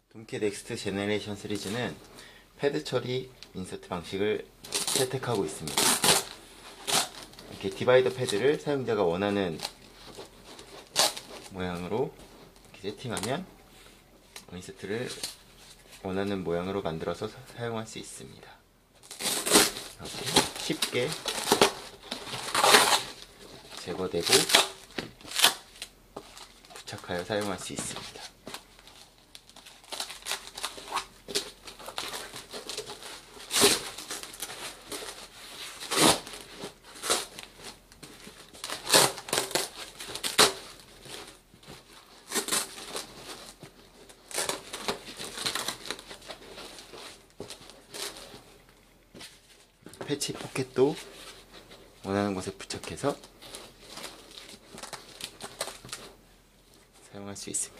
톰캣 넥스트 제너레이션 시리즈는 패드 처리 인서트 방식을 채택하고 있습니다. 이렇게 디바이더 패드를 사용자가 원하는 모양으로 이렇게 세팅하면 인서트를 원하는 모양으로 만들어서 사용할 수 있습니다. 쉽게 제거되고 부착하여 사용할 수 있습니다. 패치 포켓도 원하는 곳에 부착해서 사용할 수 있습니다.